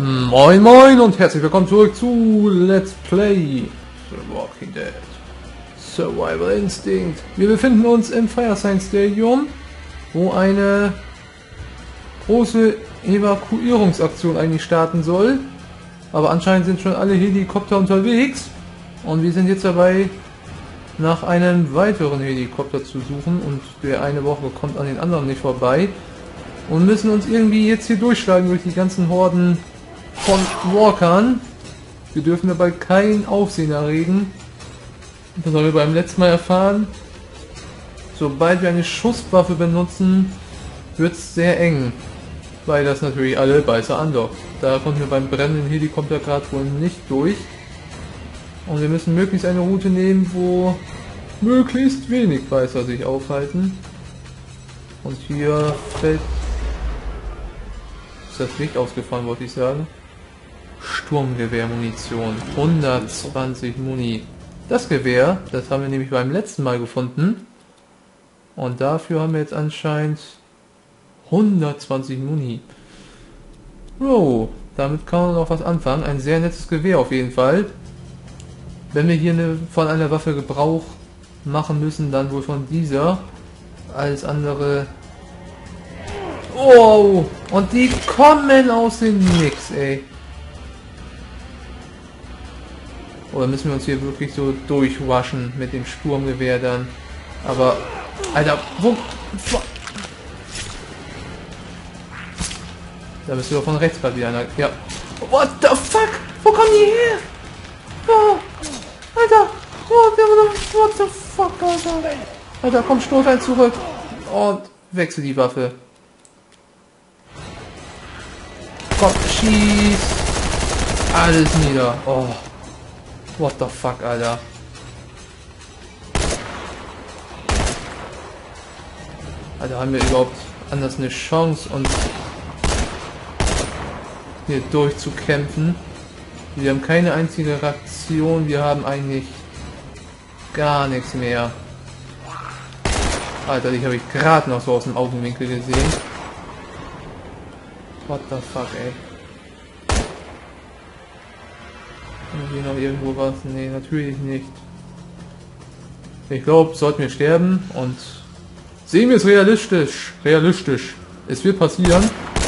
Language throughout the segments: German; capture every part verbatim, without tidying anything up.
Moin Moin und herzlich willkommen zurück zu Let's Play The Walking Dead Survival Instinct. Wir befinden uns im Firesign Stadium, wo eine große Evakuierungsaktion eigentlich starten soll. Aber anscheinend sind schon alle Helikopter unterwegs und wir sind jetzt dabei, nach einem weiteren Helikopter zu suchen, und der eine Woche kommt an den anderen nicht vorbei und müssen uns irgendwie jetzt hier durchschlagen durch die ganzen Horden von Walkern. Wir dürfen dabei kein Aufsehen erregen. Das haben wir beim letzten Mal erfahren. Sobald wir eine Schusswaffe benutzen, wird es sehr eng, weil das natürlich alle Beißer andockt. Da konnten wir beim brennenden Helikopter gerade wohl nicht durch. Und wir müssen möglichst eine Route nehmen, wo möglichst wenig Beißer sich aufhalten. Und hier fällt... Ist das Licht ausgefallen, wollte ich sagen. Sturmgewehrmunition. hundertzwanzig Muni. Das Gewehr, das haben wir nämlich beim letzten Mal gefunden. Und dafür haben wir jetzt anscheinend hundertzwanzig Muni. Oh, damit kann man noch was anfangen. Ein sehr nettes Gewehr auf jeden Fall. Wenn wir hier eine, von einer Waffe Gebrauch machen müssen, dann wohl von dieser. Alles andere... Oh, und die kommen aus dem Nix, ey. Oder müssen wir uns hier wirklich so durchwaschen mit dem Sturmgewehr dann? Aber, Alter, wo... Da bist du doch von rechts gerade wieder einer... Ja. What the fuck? Wo kommen die her? Oh, Alter, what the fuck, Alter. Alter, komm, stoß ein zurück. Und wechsel die Waffe. Komm, schieß. Alles nieder. Oh. What the fuck, Alter. Alter, haben wir überhaupt anders eine Chance, uns hier durchzukämpfen? Wir haben keine einzige Reaktion, wir haben eigentlich gar nichts mehr. Alter, die habe ich gerade noch so aus dem Augenwinkel gesehen. What the fuck, ey. Haben wir hier noch irgendwo was? Nee, natürlich nicht. Ich glaube, sollten wir sterben, und sehen wir es realistisch. Realistisch. Es wird passieren.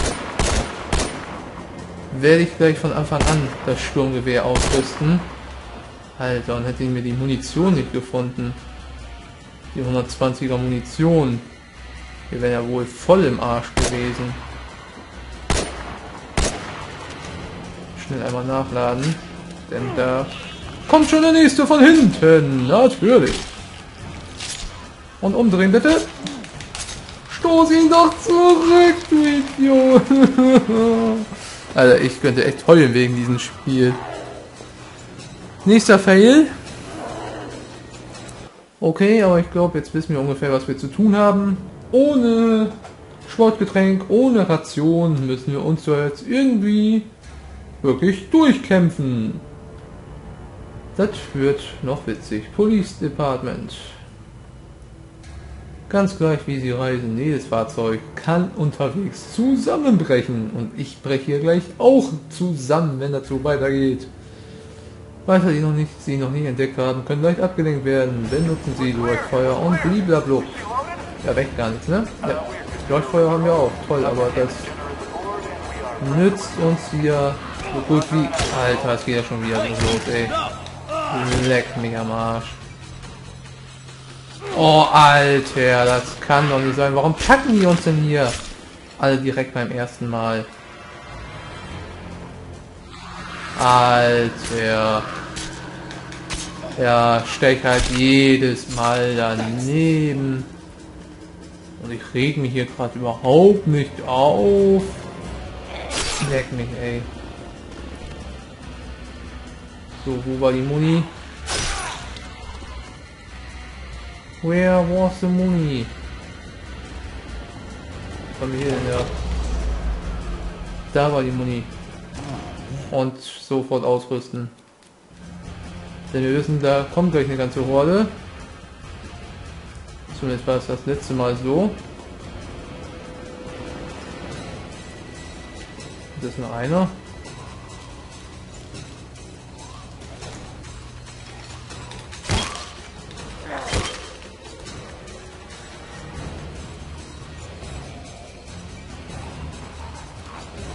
Werde ich gleich von Anfang an das Sturmgewehr ausrüsten. Alter, und hätte ich mir die Munition nicht gefunden. Die hundertzwanziger Munition. Wir wären ja wohl voll im Arsch gewesen. Schnell einmal nachladen. Denn da kommt schon der nächste von hinten. Natürlich. Und umdrehen bitte. Stoß ihn doch zurück, du Idiot. Alter, ich könnte echt heulen wegen diesem Spiel. Nächster Fail. Okay, aber ich glaube, jetzt wissen wir ungefähr, was wir zu tun haben. Ohne Sportgetränk, ohne Ration müssen wir uns ja jetzt irgendwie wirklich durchkämpfen. Das wird noch witzig. Police Department. Ganz gleich wie sie reisen, jedes Fahrzeug kann unterwegs zusammenbrechen. Und ich breche hier gleich auch zusammen, wenn das so weitergeht. Weiter, die noch nicht, sie noch nicht entdeckt haben, können leicht abgelenkt werden. Benutzen sie Leuchtfeuer und blablabla. Ja, weg gar nichts, ne? Ja. Leuchtfeuer haben wir auch. Toll, aber das nützt uns hier so gut wie... Alter, es geht ja schon wieder so los, ey. Leck mich am Arsch. Oh, Alter, das kann doch nicht sein. Warum packen die uns denn hier alle direkt beim ersten Mal? Alter. Ja, steck halt jedes Mal daneben. Und ich reg mich hier gerade überhaupt nicht auf. Leck mich, ey. So, wo war die Muni? Where was the Muni? Was haben wir hier denn, ja? Da war die Muni. Und sofort ausrüsten. Denn wir wissen, da kommt gleich eine ganze Horde. Zumindest war es das letzte Mal so. Das ist nur einer.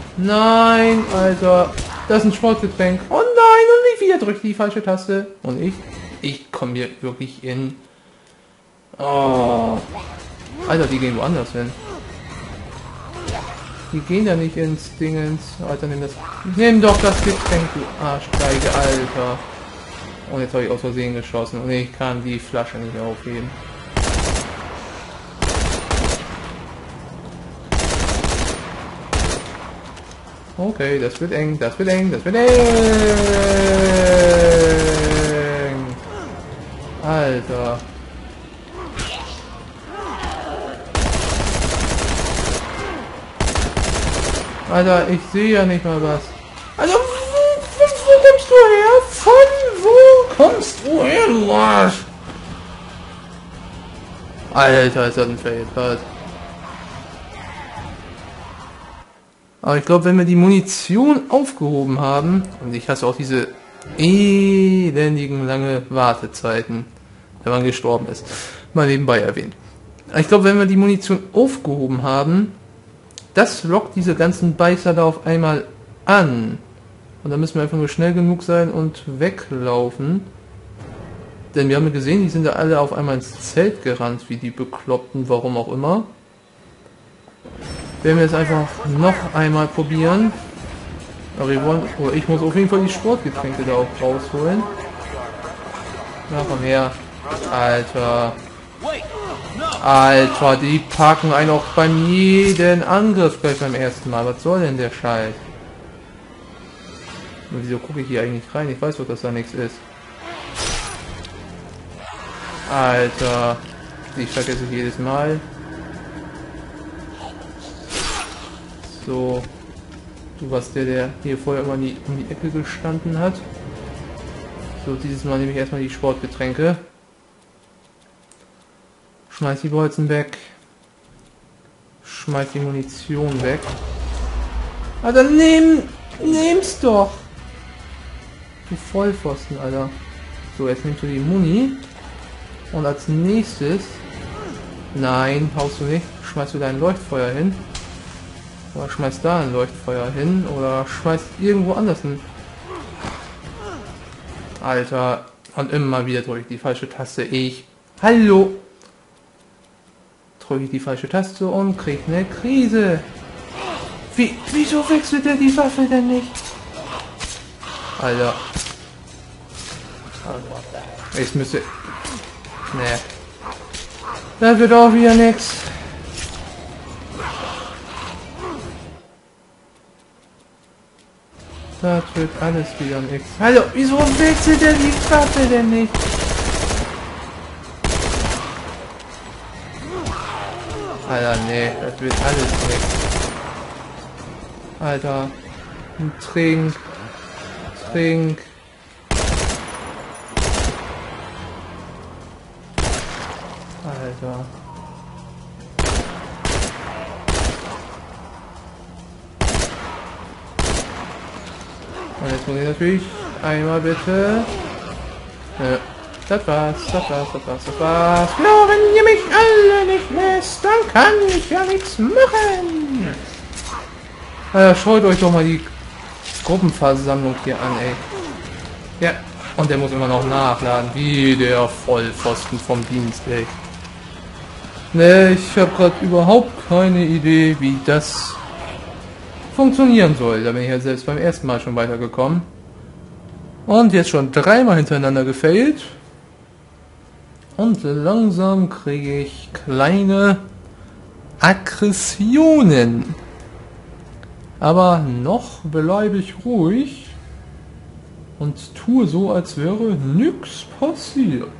Nein, Alter. Das ist ein Sportgetränk. Oh nein, und ich wieder drücke die falsche Taste. Und ich, ich komme hier wirklich in... Oh. Alter, die gehen woanders hin. Die gehen ja nicht ins Dingens. Alter, nimm das. Nimm doch das Getränk, du Arschgeige, Alter. Und jetzt habe ich aus Versehen geschossen und ich kann die Flasche nicht mehr aufheben. Okay, das wird eng, das wird eng, das wird eng. Alter. Alter, ich sehe ja nicht mal was. Alter, wo, wo, wo kommst du her? Von wo kommst du her, du Arsch? Alter, ist das ein Fail-Part. Aber ich glaube, wenn wir die Munition aufgehoben haben, und ich hasse auch diese elendigen lange Wartezeiten, wenn man gestorben ist, mal nebenbei erwähnt. Ich glaube, wenn wir die Munition aufgehoben haben, das lockt diese ganzen Beißer da auf einmal an. Und dann müssen wir einfach nur schnell genug sein und weglaufen. Denn wir haben gesehen, die sind da alle auf einmal ins Zelt gerannt, wie die Bekloppten, warum auch immer. Werden wir jetzt einfach noch einmal probieren. Aber wir wollen, oder ich muss auf jeden Fall die Sportgetränke da auch rausholen. Na, komm her. Alter. Alter, die packen einen auch beim jeden Angriff gleich beim ersten Mal. Was soll denn der Scheiß? Und wieso gucke ich hier eigentlich rein? Ich weiß doch, dass da nichts ist. Alter. Ich vergesse es jedes Mal. So. Du warst der, der hier vorher immer in die, um die Ecke gestanden hat. So, dieses Mal nehme ich erstmal die Sportgetränke. Schmeiß die Bolzen weg. Schmeiß die Munition weg. Alter, nimm! Nimm's doch! Du Vollpfosten, Alter. So, jetzt nimmst du die Muni. Und als nächstes... Nein, haust du nicht. Schmeißt du dein Leuchtfeuer hin. Oder schmeißt da ein Leuchtfeuer hin. Oder schmeißt irgendwo anders hin. Alter. Und immer wieder drücke ich die falsche Taste. Ich... Hallo! Drücke ich die falsche Taste und krieg eine Krise. Wie, wieso wechselt er die Waffe denn nicht? Alter. Ich müsste... Nee. Das wird auch wieder nix. Das wird alles wieder nix. Hallo, wieso wechselt er die Waffe denn nicht? Alter, nee, das wird alles nix. Alter, trink, trink. Alter. Und jetzt muss ich natürlich einmal bitte. Ja. Das war's, das war's, das war's, das war's. Ja, wenn ihr mich alle nicht lässt, dann kann ich ja nichts machen. Äh, schaut euch doch mal die Gruppenversammlung hier an, ey. Ja, und der muss immer noch nachladen, wie der Vollpfosten vom Dienst, ey. Ne, ich habe gerade überhaupt keine Idee, wie das funktionieren soll. Da bin ich ja selbst beim ersten Mal schon weitergekommen. Und jetzt schon dreimal hintereinander gefailt. Und langsam kriege ich kleine Aggressionen. Aber noch bleibe ich ruhig und tue so, als wäre nichts passiert.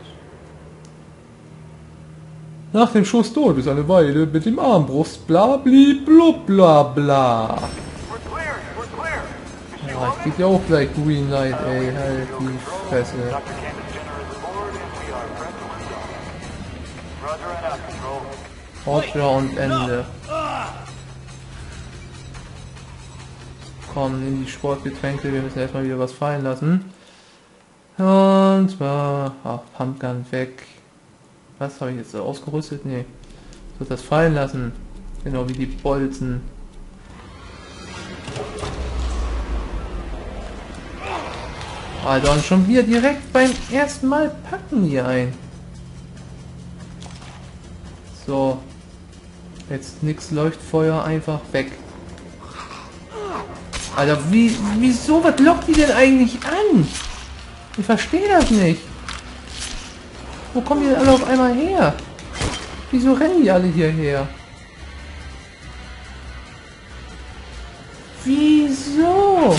Nach dem Schuss tot ist eine Weile mit dem Armbrust bla bli blub bla bla. Ja, ich krieg ja auch gleich Green Light, ey, halt die Fresse. Roger und Ende. Komm, nimm die Sportgetränke, wir müssen erstmal wieder was fallen lassen. Und zwar, ach, Pumpgun weg. Was habe ich jetzt so ausgerüstet? Nee. Ich soll das fallen lassen. Genau wie die Bolzen. Alter, und schon wieder direkt beim ersten Mal packen die ein. So. Jetzt nix Leuchtfeuer, einfach weg. Alter, wie, wieso, was lockt die denn eigentlich an? Ich verstehe das nicht. Wo kommen die denn alle auf einmal her? Wieso rennen die alle hierher? Wieso?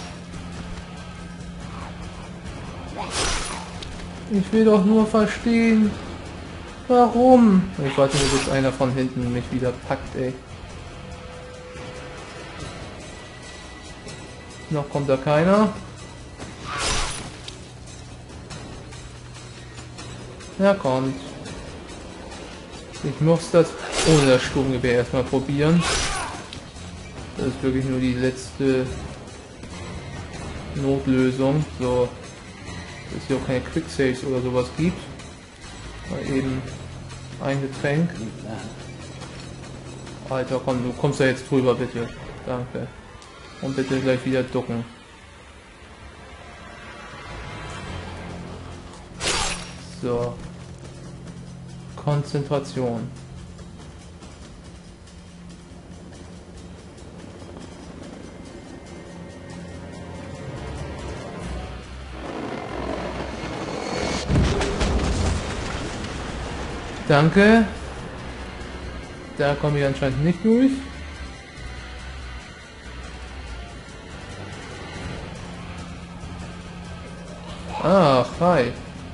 Ich will doch nur verstehen, warum. Ich warte nur, bis einer von hinten mich wieder packt, ey. Noch kommt da keiner. Ja, kommt. Ich muss das ohne das Sturmgewehr erstmal probieren. Das ist wirklich nur die letzte Notlösung. So, dass es hier auch keine Quicksaves oder sowas gibt. Mal eben ein Getränk. Alter, komm, du kommst da jetzt drüber, bitte. Danke. Und bitte gleich wieder ducken. So. Konzentration. Danke. Da komme ich anscheinend nicht durch. Ach, hi.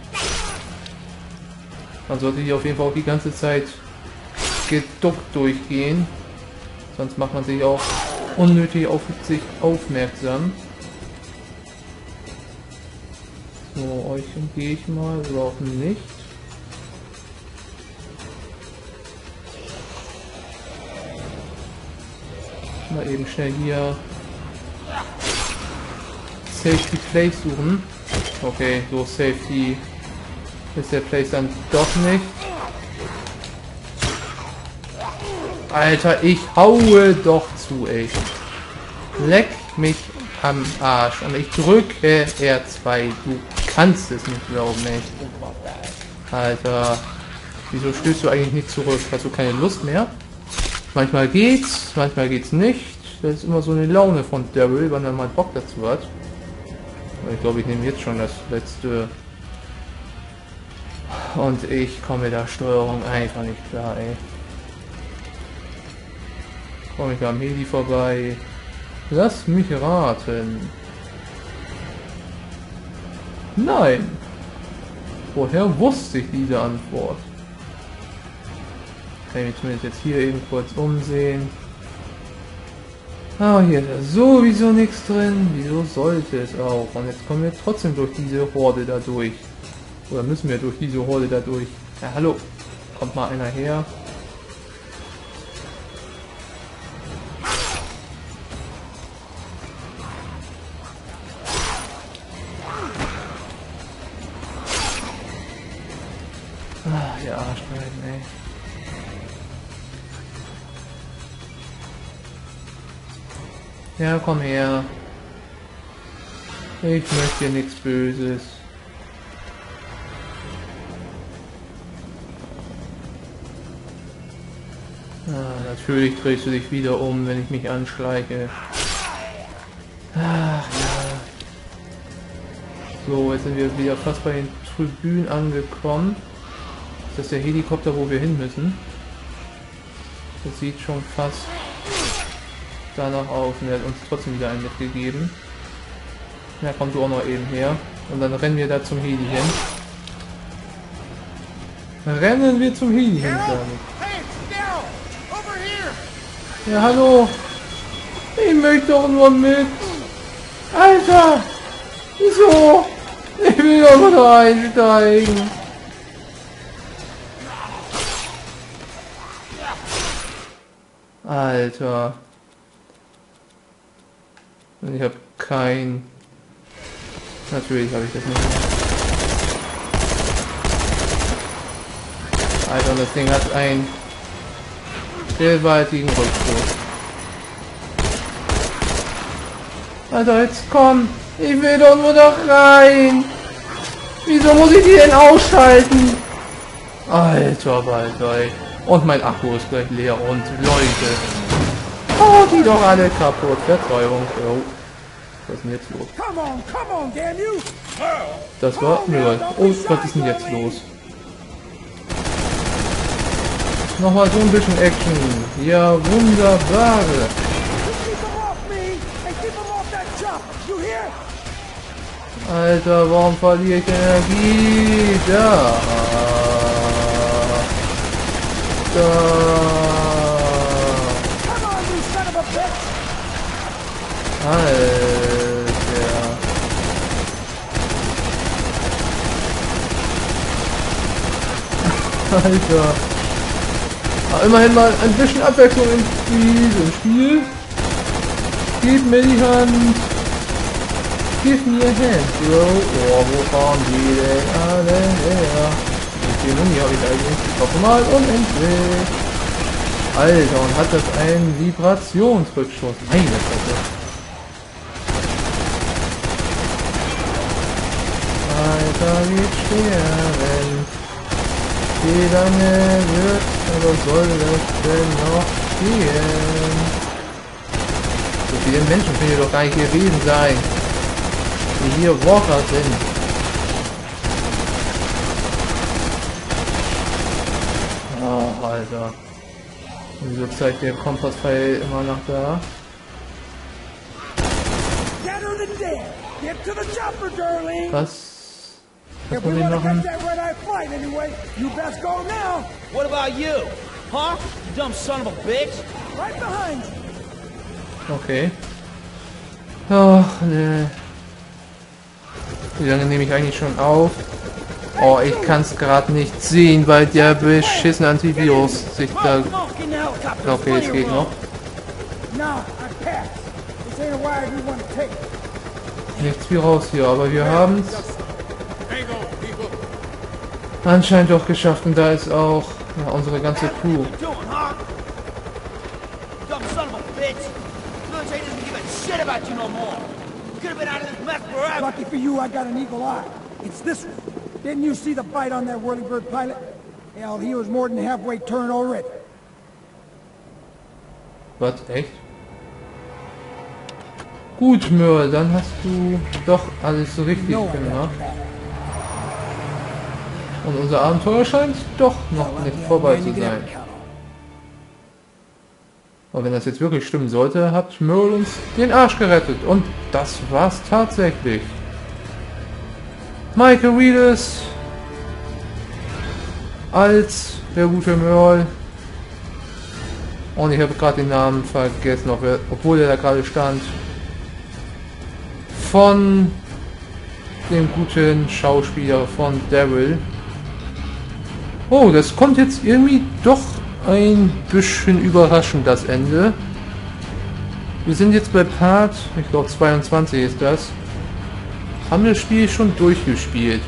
Man sollte hier auf jeden Fall auch die ganze Zeit geduckt durchgehen. Sonst macht man sich auch unnötig auf sich aufmerksam. So, euch umgehe ich mal, überhaupt nicht. Mal eben schnell hier Safety Place suchen. Okay, so Safety ist der Place dann doch nicht. Alter, ich haue doch zu, ey. Leck mich am Arsch. Und ich drücke R zwei. Du kannst es nicht glauben, ey. Alter, wieso stößt du eigentlich nicht zurück? Hast du keine Lust mehr? Manchmal geht's, manchmal geht's nicht. Das ist immer so eine Laune von Daryl, wenn er mal Bock dazu hat. Ich glaube, ich nehme jetzt schon das letzte. Und ich komme mit der Steuerung einfach nicht klar, ey. Komme ich am Heli vorbei. Lass mich raten. Nein. Woher wusste ich diese Antwort? Kann ich mich zumindest jetzt hier eben kurz umsehen. Ah, hier ist ja sowieso nichts drin. Wieso sollte es auch? Und jetzt kommen wir trotzdem durch diese Horde da durch. Oder müssen wir durch diese Horde da durch? Ja, hallo. Kommt mal einer her. Ah, ihr Arschleiden, ey. Ja, komm her. Ich möchte dir nichts Böses. Ah, natürlich drehst du dich wieder um, wenn ich mich anschleiche. Ach ja. So, jetzt sind wir wieder fast bei den Tribünen angekommen. Das ist der Helikopter, wo wir hin müssen. Das sieht schon fast danach aus und er hat uns trotzdem wieder einen mitgegeben. Ja, komm du auch noch eben her. Und dann rennen wir da zum Heli hin. Rennen wir zum Heli hin, sage ich. Ja, hallo. Ich möchte doch nur mit. Alter. Wieso? Ich will doch nur einsteigen. Alter. Und ich habe kein... Natürlich habe ich das nicht. Alter, das Ding hat einen gewaltigen Rückstoß. Alter, jetzt komm! Ich will doch nur da rein. Wieso muss ich die denn ausschalten? Alter Walter, ey. Und mein Akku ist gleich leer und Leute. Oh, die doch alle kaputt. Vertreibung. Oh. Was ist denn jetzt los? Das war nur. Oh, was ist denn jetzt los? Nochmal so ein bisschen Action. Ja, wunderbar. Alter, warum verliere ich Energie? Da. Da. Alter. Alter. Aber immerhin mal ein bisschen Abwechslung im Spiel. Im Spiel. Gib mir die Hand. Give me a hand, bro. Oh, wo fahren die denn alle her? Okay, nun hier habe ich eigentlich nochmal unendlich. Alter, und hat das einen Vibrationsrückschuss? Meine Fresse. Alter, wie sterben. Wie lange wird oder soll das denn noch gehen? So viele Menschen können hier doch gar nicht gewesen sein, die hier Walker sind. Oh, Alter. Wieso zeigt der Kompasspfeil immer nach da? Was? Was wollen wir machen? What about you? Huh? You dumb son of a bitch? Right behind. Okay. Ach, ne. Wie lange nehme ich eigentlich schon auf? Oh, ich kann es gerade nicht sehen, weil der beschissene Antivirus sich da... Okay, es geht noch. Nichts wie raus hier, aber wir haben es anscheinend doch geschafft und da ist auch ja, unsere ganze Crew. Lucky for you, I got an eagle eye. It's this one. Didn't you see the bite on that whirlybird pilot? Hell, he was more than halfway turned already. Was? Echt? Gut, Merle, dann hast du doch alles so richtig gemacht. Und unser Abenteuer scheint doch noch nicht vorbei zu sein. Und wenn das jetzt wirklich stimmen sollte, hat Merle uns den Arsch gerettet. Und das war's tatsächlich. Michael Reedus als der gute Merle. Und ich habe gerade den Namen vergessen, obwohl er da gerade stand. Von dem guten Schauspieler von Daryl. Oh, das kommt jetzt irgendwie doch ein bisschen überraschend, das Ende. Wir sind jetzt bei Part, ich glaube zweiundzwanzig ist das. Haben das Spiel schon durchgespielt.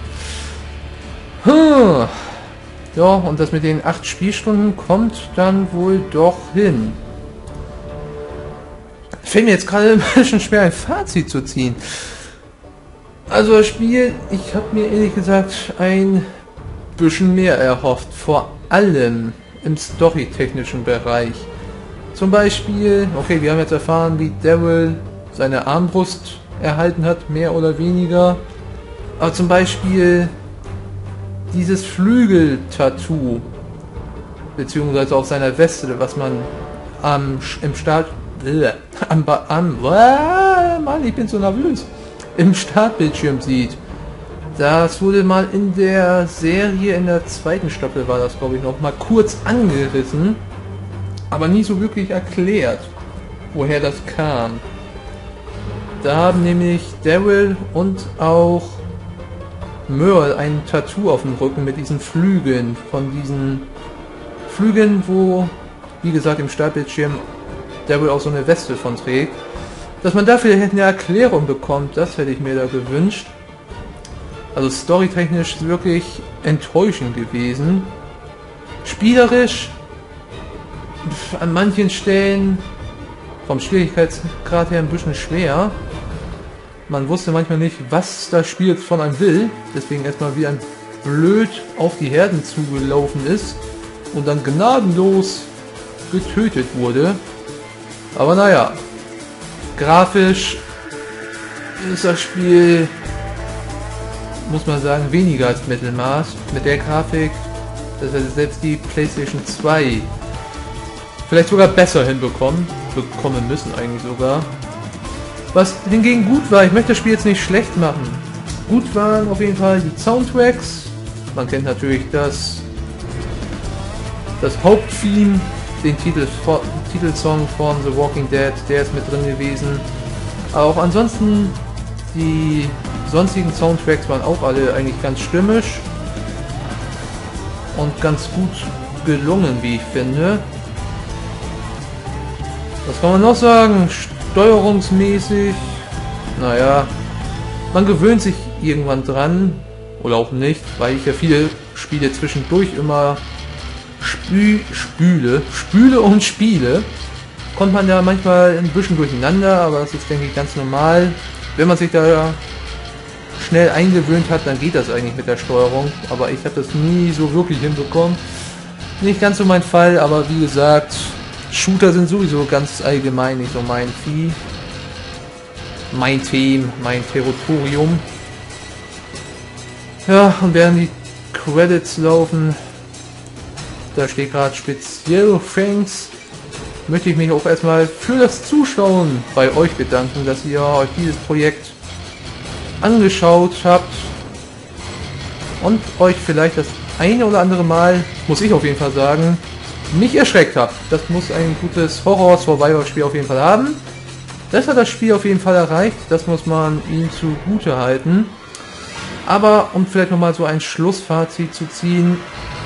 Hm. Ja, und das mit den acht Spielstunden kommt dann wohl doch hin. Fällt mir jetzt gerade ein bisschen schwer, ein Fazit zu ziehen. Also das Spiel, ich habe mir ehrlich gesagt ein bisschen mehr erhofft, vor allem im storytechnischen Bereich. Zum Beispiel, okay, wir haben jetzt erfahren, wie Daryl seine Armbrust erhalten hat, mehr oder weniger. Aber zum Beispiel dieses Flügel-Tattoo, beziehungsweise auf seiner Weste, was man am, im Start, äh, am, am äh, Mann, ich bin so nervös, im Startbildschirm sieht. Das wurde mal in der Serie, in der zweiten Staffel war das, glaube ich, noch mal kurz angerissen, aber nie so wirklich erklärt, woher das kam. Da haben nämlich Daryl und auch Merle ein Tattoo auf dem Rücken mit diesen Flügeln, von diesen Flügeln, wo, wie gesagt, im Startbildschirm Daryl auch so eine Weste von trägt. Dass man dafür eine Erklärung bekommt, das hätte ich mir da gewünscht. Also storytechnisch wirklich enttäuschend gewesen. Spielerisch an manchen Stellen vom Schwierigkeitsgrad her ein bisschen schwer. Man wusste manchmal nicht, was das Spiel jetzt von einem will. Deswegen erstmal wie ein blöd auf die Herden zugelaufen ist und dann gnadenlos getötet wurde. Aber naja, grafisch ist das Spiel, muss man sagen, weniger als Mittelmaß. Mit der Grafik, dass wir selbst die PlayStation zwei vielleicht sogar besser hinbekommen, bekommen müssen eigentlich sogar. Was hingegen gut war, ich möchte das Spiel jetzt nicht schlecht machen. Gut waren auf jeden Fall die Soundtracks. Man kennt natürlich das, das Haupttheme, den Titel, Titelsong von The Walking Dead, der ist mit drin gewesen. Aber auch ansonsten, die sonstigen Soundtracks waren auch alle eigentlich ganz stimmig und ganz gut gelungen, wie ich finde. Was kann man noch sagen? Steuerungsmäßig, naja, man gewöhnt sich irgendwann dran, oder auch nicht, weil ich ja viele Spiele zwischendurch immer spü spüle, spüle und spiele, kommt man da manchmal ein bisschen durcheinander, aber das ist, denke ich, ganz normal. Wenn man sich da schnell eingewöhnt hat, dann geht das eigentlich mit der Steuerung, aber ich habe das nie so wirklich hinbekommen. Nicht ganz so mein Fall, aber wie gesagt, Shooter sind sowieso ganz allgemein nicht so mein Vieh. Mein Team, mein Territorium. Ja, und während die Credits laufen, da steht gerade speziell Thanks, möchte ich mich auch erstmal für das Zuschauen bei euch bedanken, dass ihr euch dieses Projekt angeschaut habt und euch vielleicht das eine oder andere Mal, muss ich auf jeden Fall sagen, nicht erschreckt habt. Das muss ein gutes Horror-Survival-Spiel auf jeden Fall haben. Das hat das Spiel auf jeden Fall erreicht, das muss man ihm zugute halten. Aber um vielleicht nochmal so ein Schlussfazit zu ziehen,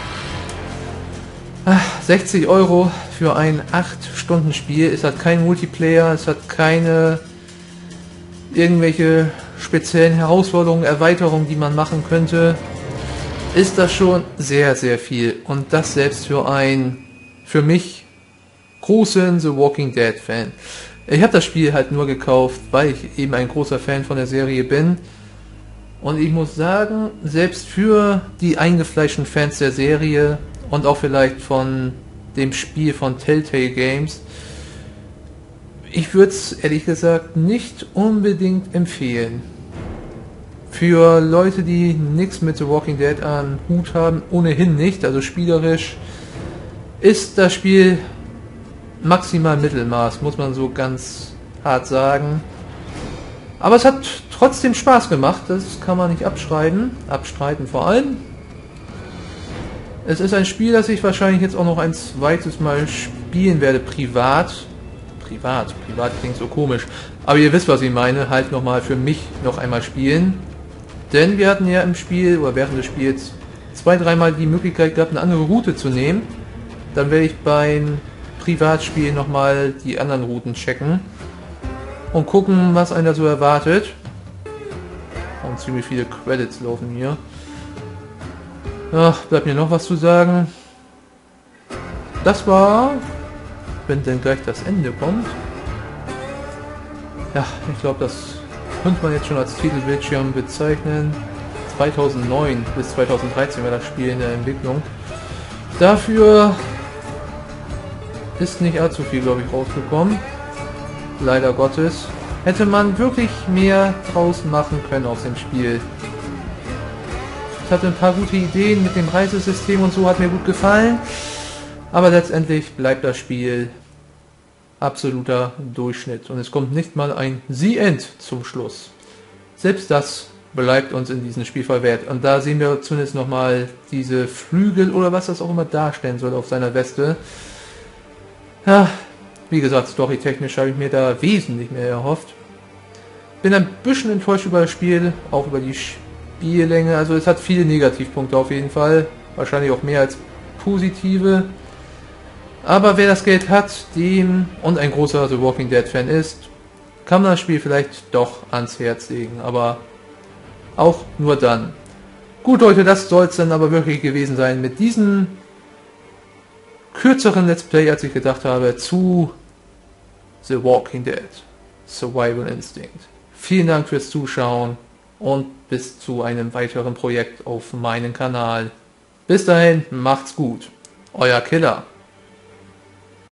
sechzig Euro für ein acht Stunden Spiel, es hat kein Multiplayer, es hat keine irgendwelche speziellen Herausforderungen, Erweiterungen, die man machen könnte, ist das schon sehr, sehr viel. Und das selbst für ein, für mich, großen The Walking Dead Fan. Ich habe das Spiel halt nur gekauft, weil ich eben ein großer Fan von der Serie bin. Und ich muss sagen, selbst für die eingefleischten Fans der Serie und auch vielleicht von dem Spiel von Telltale Games, ich würde es ehrlich gesagt nicht unbedingt empfehlen. Für Leute, die nichts mit The Walking Dead am Hut haben, ohnehin nicht, also spielerisch, ist das Spiel maximal Mittelmaß, muss man so ganz hart sagen. Aber es hat trotzdem Spaß gemacht, das kann man nicht abstreiten, abstreiten vor allem. Es ist ein Spiel, das ich wahrscheinlich jetzt auch noch ein zweites Mal spielen werde, privat. Privat, privat klingt so komisch, aber ihr wisst, was ich meine, halt nochmal für mich noch einmal spielen. Denn wir hatten ja im Spiel, oder während des Spiels, zwei, dreimal die Möglichkeit gehabt, eine andere Route zu nehmen. Dann werde ich beim Privatspiel nochmal die anderen Routen checken und gucken, was einen da so erwartet. Und ziemlich viele Credits laufen hier. Ach, bleibt mir noch was zu sagen. Das war, wenn denn gleich das Ende kommt. Ja, ich glaube, das könnte man jetzt schon als Titelbildschirm bezeichnen. zweitausendneun bis zweitausenddreizehn war das Spiel in der Entwicklung. Dafür ist nicht allzu viel, glaube ich, rausgekommen. Leider Gottes. Hätte man wirklich mehr draus machen können aus dem Spiel. Ich hatte ein paar gute Ideen mit dem Reisesystem und so, hat mir gut gefallen. Aber letztendlich bleibt das Spiel absoluter Durchschnitt. Und es kommt nicht mal ein The End zum Schluss. Selbst das bleibt uns in diesem Spiel verwehrt. Und da sehen wir zumindest nochmal diese Flügel oder was das auch immer darstellen soll auf seiner Weste. Ja, wie gesagt, storytechnisch habe ich mir da wesentlich mehr erhofft. Bin ein bisschen enttäuscht über das Spiel, auch über die Spiellänge. Also es hat viele Negativpunkte auf jeden Fall. Wahrscheinlich auch mehr als positive. Aber wer das Geld hat, dem und ein großer The Walking Dead Fan ist, kann man das Spiel vielleicht doch ans Herz legen. Aber auch nur dann. Gut Leute, das soll es dann aber wirklich gewesen sein mit diesem kürzeren Let's Play, als ich gedacht habe, zu The Walking Dead Survival Instinct. Vielen Dank fürs Zuschauen und bis zu einem weiteren Projekt auf meinem Kanal. Bis dahin, macht's gut. Euer Killer.